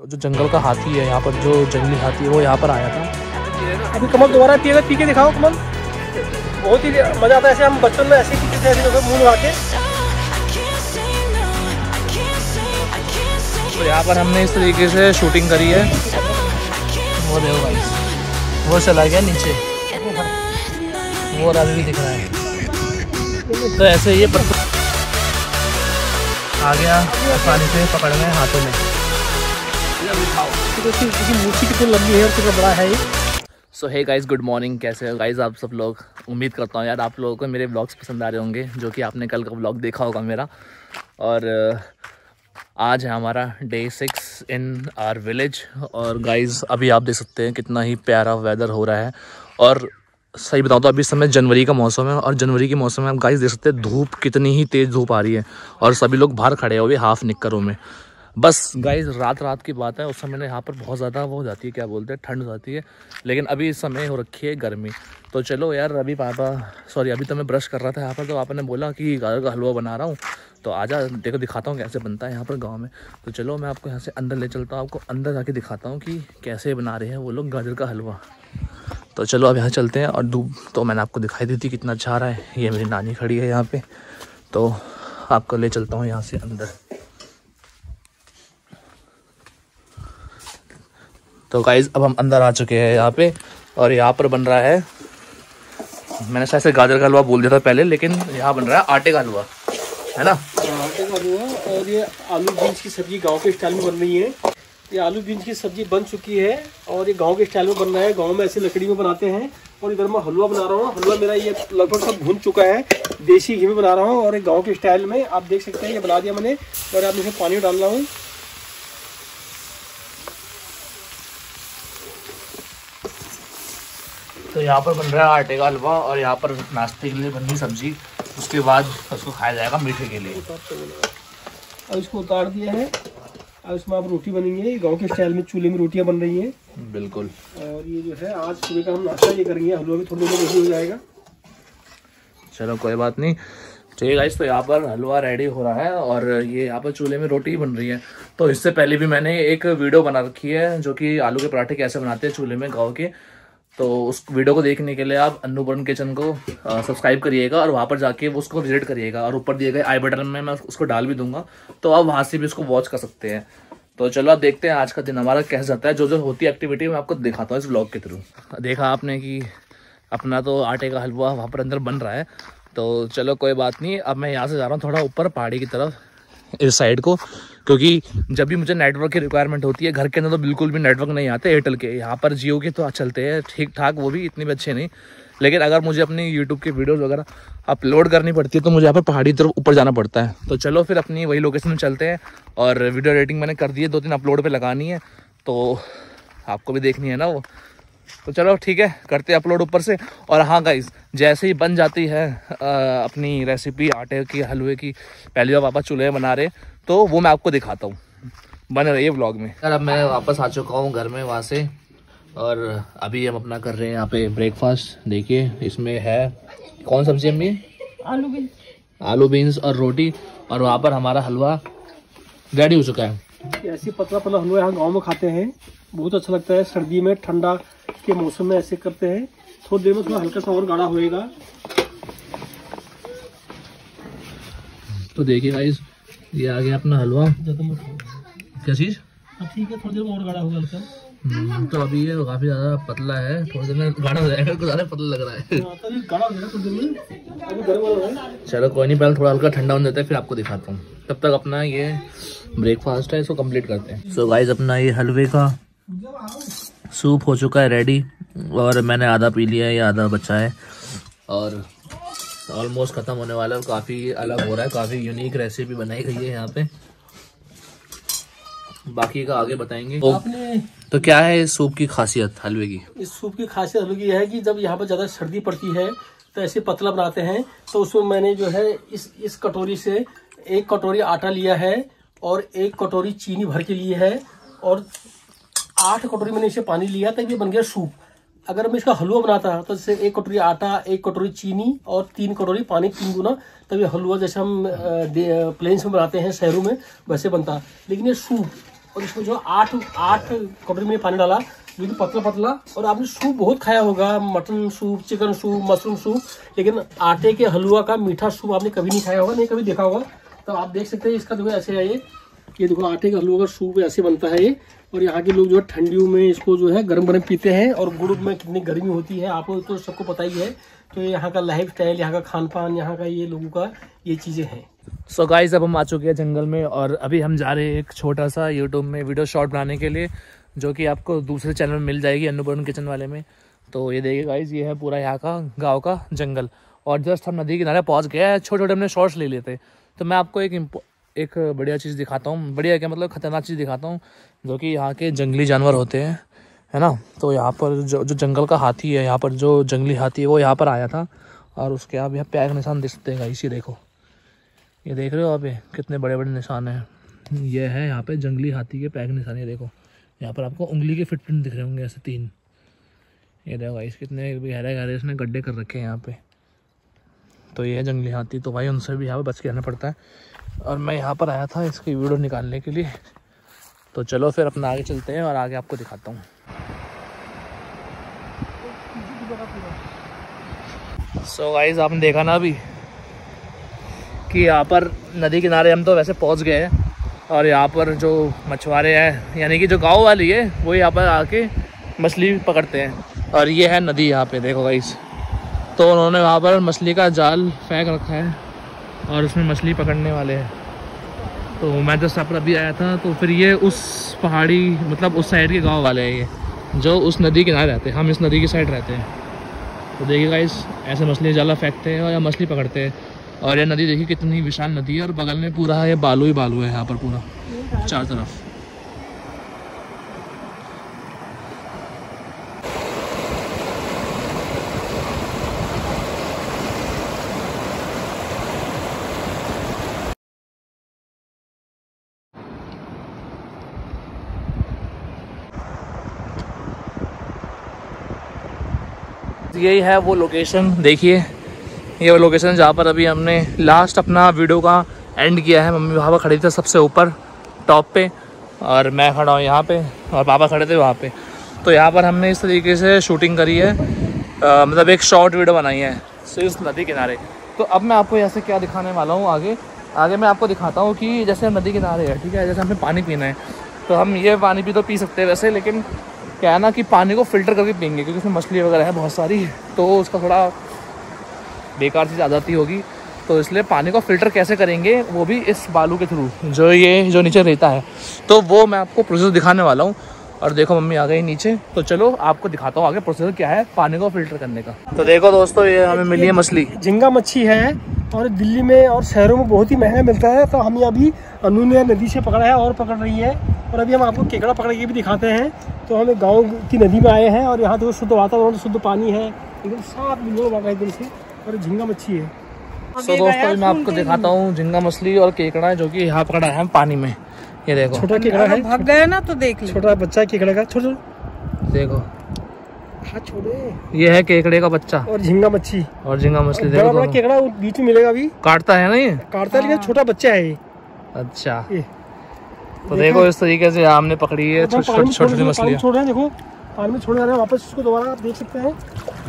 जो जंगल का हाथी है यहाँ पर, जो जंगली हाथी है वो यहाँ पर आया था। अभी कमल दोबारा पिएगा, पी के दिखाओ कमल, बहुत ही मजा आता है। ऐसे हम बचपन में ऐसे पीते थे, ऐसे मुंह लगा के। तो यहाँ पर हमने इस तरीके से शूटिंग करी है। वो देखो भाई, वो चला गया नीचे, वो अभी भी दिख रहा है। तो ऐसे ये आ गया पानी से पकड़ में हाथों में। मूर्ति कितनी लंबी है और कितना बड़ा है ये। So hey guys, good morning. कैसे हो गाइज आप सब लोग? उम्मीद करता हूँ यार आप लोगों को मेरे ब्लॉग्स पसंद आ रहे होंगे, जो कि आपने कल का ब्लॉग देखा होगा मेरा। और आज है हमारा डे 6 इन आवर विलेज। और गाइज अभी आप देख सकते हैं कितना ही प्यारा वेदर हो रहा है। और सही बताऊँ तो अभी इस समय जनवरी का मौसम है, और जनवरी के मौसम में आप गाइस देख सकते हैं धूप कितनी ही तेज़ धूप आ रही है, और सभी लोग बाहर खड़े हुए हाफ निक्करों में। बस गाइस रात की बात है, उस समय ना यहाँ पर बहुत ज़्यादा वो हो जाती है, क्या बोलते हैं, ठंड हो जाती है। लेकिन अभी इस समय हो रखी है गर्मी। तो चलो यार, अभी अभी तो मैं ब्रश कर रहा था यहाँ पर, तो पापा ने बोला कि गाजर का हलवा बना रहा हूँ, तो आजा देखो दिखाता हूँ कैसे बनता है यहाँ पर गाँव में। तो चलो मैं आपको यहाँ से अंदर ले चलता हूँ, आपको अंदर जाके दिखाता हूँ कि कैसे बना रहे हैं वो लोग गाजर का हलवा। तो चलो अब यहाँ चलते हैं। और धूप तो मैंने आपको दिखाई दी थी कितना अच्छा आ रहा है। ये मेरी नानी खड़ी है यहाँ पे, तो आपको ले चलता हूँ यहाँ से अंदर। तो गाइज अब हम अंदर आ चुके हैं यहाँ पे, और यहाँ पर बन रहा है, मैंने शायद से गाजर का हलवा बोल दिया था पहले, लेकिन यहाँ बन रहा है आटे का हलवा, है ना? आटे का हलवा। और ये आलू बीन्स की सब्जी गाँव के स्टाइल में बन रही है। ये आलू बीन्स की सब्जी बन चुकी है, और ये गांव के स्टाइल में बन रहा है। गांव में ऐसे लकड़ी में बनाते हैं। और इधर मैं हलवा बना रहा हूँ। हलवा मेरा ये लगभग सब भून चुका है, देसी घी में बना रहा हूँ, और एक गांव के स्टाइल में आप देख सकते हैं। ये बना दिया मैंने, और अब इसमें पानी डाल रहा हूँ। तो यहाँ पर बन रहा है आटे का हलवा, और यहाँ पर नाश्ते के लिए बन रही सब्जी, उसके बाद उसको खाया जाएगा मीठे के लिए। अब इसको उतार दिया है, अब इसमें आप रोटी बनेंगे गांव के स्टाइल में, चूल्हे में रोटियां बन रही हैं। बिल्कुल। और ये जो है आज सुबह का हम नाश्ता ये करेंगे। हलवा भी थोड़ी देर में हो जाएगा। चलो कोई बात नहीं। चलिए गाइस, तो यहाँ पर हलवा रेडी हो रहा है, और ये यहाँ पर चूल्हे में रोटी बन रही है। तो इससे पहले भी मैंने एक वीडियो बना रखी है, जो कि आलू के पराठे कैसे बनाते हैं चूल्हे में गाँव के। तो उस वीडियो को देखने के लिए आप अन्नूबर्न किचन को सब्सक्राइब करिएगा, और वहाँ पर जाके वो उसको विजिट करिएगा, और ऊपर दिए गए आई बटन में मैं उसको डाल भी दूंगा, तो आप वहाँ से भी उसको वॉच कर सकते हैं। तो चलो आप देखते हैं आज का दिन हमारा कैसे जाता है। जो जो होती है एक्टिविटी मैं आपको दिखाता हूँ इस व्लॉग के थ्रू। देखा आपने कि अपना तो आटे का हलवा वहाँ पर अंदर बन रहा है। तो चलो कोई बात नहीं, अब मैं यहाँ से जा रहा हूँ थोड़ा ऊपर पहाड़ी की तरफ, इस साइड को, क्योंकि जब भी मुझे नेटवर्क की रिक्वायरमेंट होती है, घर के अंदर तो बिल्कुल भी नेटवर्क नहीं आते एयरटेल के। यहाँ पर जियो के तो चलते हैं ठीक ठाक, वो भी इतने भी अच्छे नहीं। लेकिन अगर मुझे अपनी यूट्यूब की वीडियोस वगैरह अपलोड करनी पड़ती है, तो मुझे यहाँ पर पहाड़ी तरफ ऊपर जाना पड़ता है। तो चलो फिर अपनी वही लोकेशन में चलते हैं। और वीडियो एडिटिंग मैंने कर दी है, 2-3 अपलोड पे लगानी है, तो आपको भी देखनी है ना वो। तो चलो ठीक है, करते हैं अपलोड ऊपर से। और हाँ गाइस, जैसे ही बन जाती है अपनी रेसिपी आटे की हलवे की, पहली बार पापा चूल्हे बना रहे, तो वो मैं आपको दिखाता हूँ, बने रहिए व्लॉग में। यार अब मैं वापस आ चुका हूँ घर में वहाँ से, और अभी हम अपना कर रहे हैं यहाँ पे ब्रेकफास्ट। देखिए इसमें है कौन सब्जी अम्मी? आलू बीन्स और रोटी। और वहाँ पर हमारा हलवा रेडी हो चुका है। ऐसी पतला पतला हलवा यहाँ गाँव में खाते हैं, बहुत अच्छा लगता है। सर्दी में ठंडा के मौसम में ऐसे करते हैं। थोड़ी देर में थोड़ा हल्का सा और गाढ़ा होएगा। तो देखिए गाइस, ये आ गया अपना हलवा। क्या चीज? ठीक है, थोड़ी देर में और गाढ़ा होगा हल्का। तो अभी ये काफी ज्यादा पतला है, थोड़ी देर में गाढ़ा हो जाएगा, कुछ ज्यादा पतला लग रहा है। चलो कोई नहीं, पहले थोड़ा हल्का ठंडा होने देता है, फिर आपको दिखाता हूँ। तब तक अपना ये ब्रेकफास्ट है, इसको कंप्लीट करते हैं। सो गाइस, अपना ये हलवे का सूप हो चुका है रेडी, और मैंने आधा पी लिया है, ये आधा बचा है, और ऑलमोस्ट खत्म होने वाला है। काफ़ी अलग हो रहा है, काफ़ी यूनिक रेसिपी बनाई गई है यहाँ पे, बाकी का आगे बताएंगे। तो क्या है इस सूप की खासियत हलवे की? इस सूप की खासियत हलवे की है कि जब यहाँ पर ज़्यादा सर्दी पड़ती है तो ऐसे पतला बनाते हैं। तो उसमें मैंने जो है इस कटोरी से 1 कटोरी आटा लिया है, और 1 कटोरी चीनी भर के लिए है, और 8 कटोरी मैंने इसे पानी लिया, तब ये बन गया सूप। अगर मैं इसका हलवा बनाता तो जैसे 1 कटोरी आटा, 1 कटोरी चीनी और 3 कटोरी पानी, 3 गुना, तब ये हलवा जैसे हम प्लेन्स में बनाते हैं शहरों में, वैसे बनता। लेकिन ये सूप और इसमें जो 8 कटोरी में पानी डाला, जो कि पतला पतला। और आपने सूप बहुत खाया होगा, mutton soup, chicken soup, mushroom soup, लेकिन आटे के हलवा का मीठा सूप आपने कभी नहीं खाया होगा, नहीं कभी देखा होगा। तो आप देख सकते हैं इसका जो है ऐसे है ये देखो आटे के हलवा का सूप ऐसे बनता है ये। और यहाँ के लोग जो है ठंडियों में इसको जो है गरम गरम पीते हैं। और गुड़ में कितनी गर्मी होती है आपको तो सबको पता ही है। तो यहाँ का लाइफ स्टाइल, यहाँ का खान पान, यहाँ का ये लोगों का ये चीज़ें हैं। सो गाइस, अब हम आ चुके हैं जंगल में और अभी हम जा रहे हैं एक छोटा सा यूट्यूब में वीडियो शॉर्ट बनाने के लिए, जो कि आपको दूसरे चैनल में मिल जाएगी, अन्नपूर्ण किचन वाले में। तो ये देखिए गाइस, ये है पूरा यहाँ का गाँव का जंगल। और जस्ट हम नदी किनारे पहुँच गए हैं, छोटे छोटे हमने शॉर्ट्स ले लिए थे। तो मैं आपको एक बढ़िया चीज़ दिखाता हूँ, बढ़िया क्या मतलब खतरनाक चीज़ दिखाता हूँ, जो कि यहाँ के जंगली जानवर होते हैं, है ना। तो यहाँ पर जो जंगल का हाथी है, यहाँ पर जो जंगली हाथी है वो यहाँ पर आया था। और उसके आप यहाँ पैर निशान दिखते हैं इसी देखो, ये देख रहे हो आप, ये कितने बड़े बड़े निशान हैं। ये है यहाँ पे जंगली हाथी के पैर निशान, ये देखो यहाँ पर आपको उंगली के फिटप्रिंट दिख रहे होंगे ऐसे 3। ये देखो गाइस, कितने गहरे गहरे इसने गड्ढे कर रखे हैं यहाँ पे। तो ये है जंगली हाथी। तो भाई उनसे भी यहाँ पे बच के रहना पड़ता है। और मैं यहाँ पर आया था इसकी वीडियो निकालने के लिए। तो चलो फिर अपना आगे चलते हैं और आगे आपको दिखाता हूँ। सो गाइस, आपने देखा ना अभी कि यहाँ पर नदी किनारे हम तो वैसे पहुँच गए हैं। और यहाँ पर जो मछुआरे हैं, यानी कि जो गांव वाली है, वो यहाँ पर आके मछली पकड़ते हैं। और ये है नदी यहाँ पे देखो गाइस। तो उन्होंने वहाँ पर मछली का जाल फेंक रखा है और उसमें मछली पकड़ने वाले हैं। तो मैं जस्ट यहाँ पर अभी आया था। तो फिर ये उस पहाड़ी मतलब उस साइड के गांव वाले हैं, ये जो उस नदी किनारे रहते हैं, हम इस नदी की साइड रहते हैं। तो देखिए गाइस, ऐसे मछली जाला फेंकते हैं और या मछली पकड़ते हैं। और ये नदी देखिए कितनी विशाल नदी है और बगल में पूरा ये बालू ही बालू है यहाँ पर पूरा चार तरफ। यही है वो लोकेशन, देखिए ये वो लोकेशन जहाँ पर अभी हमने लास्ट अपना वीडियो का एंड किया है। मम्मी वहाँ पर खड़ी थी सबसे ऊपर टॉप पे, और मैं खड़ा हूँ यहाँ पे, और पापा खड़े थे वहाँ पे। तो यहाँ पर हमने इस तरीके से शूटिंग करी है, मतलब एक शॉर्ट वीडियो बनाई है सिर्फ नदी किनारे। तो अब मैं आपको यहाँ से क्या दिखाने वाला हूँ, आगे मैं आपको दिखाता हूँ कि जैसे नदी किनारे है, ठीक है, जैसे हमें पानी पीना है तो हम ये पानी भी तो पी सकते हैं वैसे, लेकिन क्या है ना कि पानी को फ़िल्टर करके पीएंगे, क्योंकि उसमें मछली वगैरह है बहुत सारी, तो उसका थोड़ा बेकार चीज़ आ जाती होगी। तो इसलिए पानी को फ़िल्टर कैसे करेंगे, वो भी इस बालू के थ्रू, जो नीचे रहता है। तो वो मैं आपको प्रोसेस दिखाने वाला हूँ। और देखो मम्मी आ गई नीचे, तो चलो आपको दिखाता हूँ आगे प्रोसेस क्या है पानी को फ़िल्टर करने का। तो देखो दोस्तों, ये हमें मिली है मछली, झींगा मच्छी है, और दिल्ली में और शहरों में बहुत ही महंगा मिलता है। तो हम अभी अनु ने नदी से पकड़ा है और पकड़ रही है। और अभी हम आपको केकड़ा पकड़ के भी दिखाते हैं। तो हम गाँव की नदी में आए हैं और यहाँ तो शुद्ध वातावरण, शुद्ध पानी है, एकदम साफ मिनरल वाटर एकदम से, और झींगा मच्छी है। तो दोस्तों मैं आपको दिखाता हूँ झींगा मछली और केकड़ा है, जो कि यहाँ पकड़ा है पानी में। ये देखो छोटा केकड़ा है, भाग गया ना तो देख लो, छोटा बच्चा है केकड़े का, छोटा देखो, हाथ छोड़े। ये है केकड़े का बच्चा और झींगा मच्छी, और झींगा मछली बड़ा देखो, बड़ा केकड़ा बीच में मिलेगा, अभी काटता है ना ये, काटता है, लेकिन छोटा बच्चा है ये। अच्छा, तो देखो इस तरीके से हमने पकड़ी है छोटी छोटी मछलियाँ। छोड़ रहे हैं, देखो पानी में छोड़ रहे हैं, वापस उसको दोबारा आप देख सकते हैं।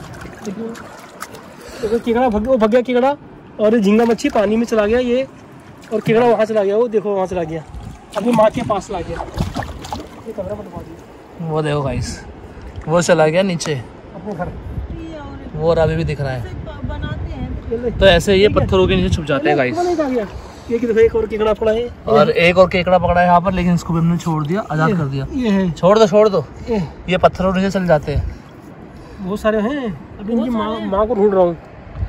देखो केकड़ा भाग गया केकड़ा, और झींगा मच्छी पानी में चला गया ये, और केकड़ा वहाँ चला गया, वो देखो वहाँ चला गया, अपनी माँ के पास ला गया। ये कैमरा पर दिखा दिया, वो देखो गाइस, वो चला गया नीचे अपने घर, वो और अभी भी दिख रहा है। तो ऐसे ये पत्थरों के नीचे छुप जाते हैं गाइस। एक और केकड़ा पड़ा है, और एक और केकड़ा पकड़ा है यहाँ पर, लेकिन इसको भी हमने छोड़ दिया, आजाद कर दिया। ये है, छोड़ दो, ये पत्थरों नीचे चल जाते हैं, बहुत सारे हैं। अभी इनकी माँ को ढूंढ रहा हूँ।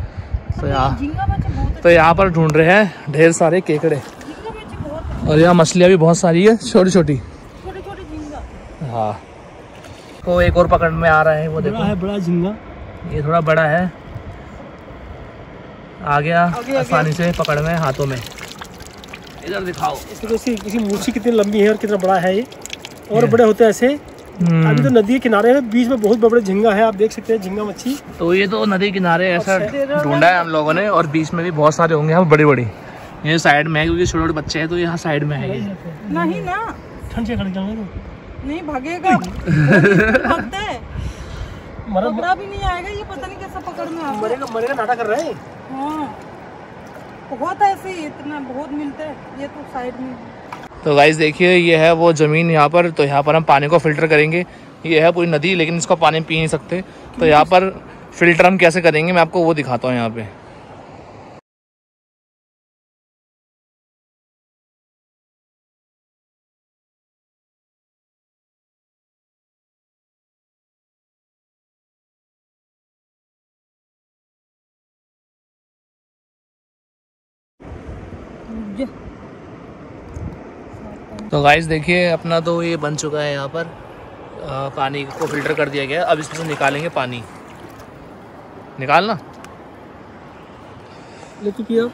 तो यहाँ पर ढूंढ रहे हैं ढेर सारे केकड़े, और यहाँ मछलियाँ भी बहुत सारी है, छोटी छोटी। हाँ, तो एक और पकड़ में आ रहा है, वो देखो है बड़ा झींगा, ये थोड़ा बड़ा है, आ गया आसानी से पकड़ में हाथों में। इधर दिखाओ, इसकी मूछी कितनी लंबी है और कितना बड़ा है ये, और बड़े होते हैं ऐसे। अभी तो नदी के किनारे में बीच में बहुत बड़े झींगा है, आप देख सकते हैं झींगा मच्छी। तो ये तो नदी किनारे ऐसा ढूंढा है हम लोगों ने, और बीच में भी बहुत सारे होंगे यहाँ बड़ी बड़ी, ये साइड में है क्योंकि छोटे छोटे बच्चे हैं, तो यहाँ साइड में है ये। नहीं ना, ठंड से खड़ जाऊंगा नहीं भागेगा। भागता है, मरा पकड़ा भी नहीं आएगा ये, पता नहीं कैसा पकड़ में आता है। मरेगा नाटक कर रहे हैं। हाँ बहुत ऐसे ही, इतना बहुत मिलता है। ये तो साइड में। तो गाइस देखिए ये है वो ज़मीन यहाँ पर। तो यहाँ पर हम पानी को फ़िल्टर करेंगे। ये है पूरी नदी, लेकिन इसका पानी पी नहीं सकते। तो यहाँ पर फ़िल्टर हम कैसे करेंगे मैं आपको वो दिखाता हूँ यहाँ पे। तो गाइस देखिए अपना तो ये बन चुका है। यहाँ पर पानी को फ़िल्टर कर दिया गया है। अब इसमें से निकालेंगे पानी। निकालना लेकिन पिया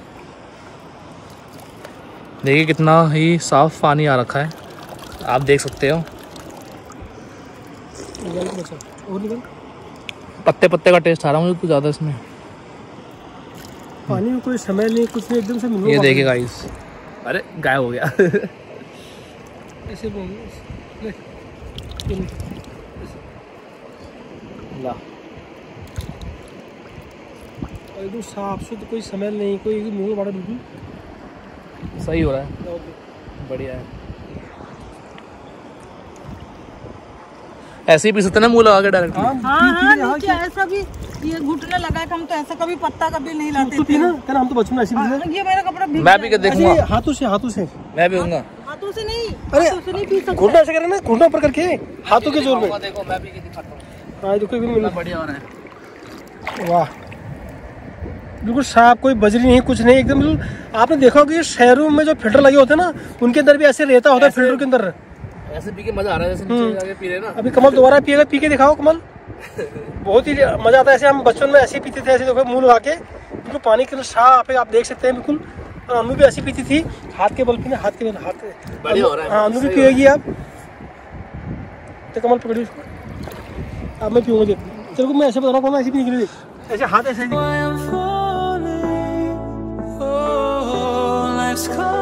देखिए कितना ही साफ पानी आ रखा है, आप देख सकते हो। और निकल। पत्ते पत्ते का टेस्ट आ रहा है मुझे तो ज़्यादा इसमें। पानी में कोई समय नहीं, कुछ नहीं, एकदम से मिनरल। ये देखिए गाइस, अरे गायब हो गया। ऐसे बोल ले ला एकदम साफ शुद्ध, कोई स्मेल नहीं, कोई मुंह बड़ा बिल्कुल सही हो रहा है, बढ़िया है। ऐसे ही पी सकते ना मुंह लगा के डायरेक्ट। हाँ नीचे ऐसा भी ये घुटने लगा है। हम तो ऐसा कभी पत्ता कभी नहीं लाते तो पीना कर, हम तो बचपन में ऐसे पीते थे। ये मेरा कपड़ा भीग मैं भी देखूंगा। हाथों से मैं भी होऊंगा। हाथों से नहीं, अरे हाथों से नहीं पी सकते। घुटना ऐसे करना, घुटना ऊपर करके हाथों के जोर में। देखो मैं भी दिखाता हूँ। हाँ देखो एकदम बढ़िया हो रहा है। वाह बिल्कुल साफ, कोई बजरी नहीं, कुछ नहीं, एकदम बिल्कुल। आपने देखा होगा शहरों में जो फिल्टर लगे होते हैं ना, उनके अंदर भी ऐसे रहता होता है फिल्टर के अंदर। ऐसे पी के मजा आ रहा है जैसे नीचे जाके पी रहे ना। अभी कमल दोबारा पिएगा, पी के दिखाओ कमल। बहुत ही मजा आता है। ऐसे हम बचपन में ऐसे ही पीते थे, ऐसे देखो मुंह लगा के, बिल्कुल पानी के साफ है, आप देख सकते हैं बिल्कुल। और अनु भी ऐसी पीती थी, हाथ के बल पे, हाथ के बढ़िया हो रहा है। हाँ अनु भी पिएगी आप। तो कमल पकड़ी उसको, अब मैं पीऊंगा। तेरे को मैं ऐसे बता रहा हूँ, मैं ऐसे पीने के लिए ऐसे हाथ ऐसे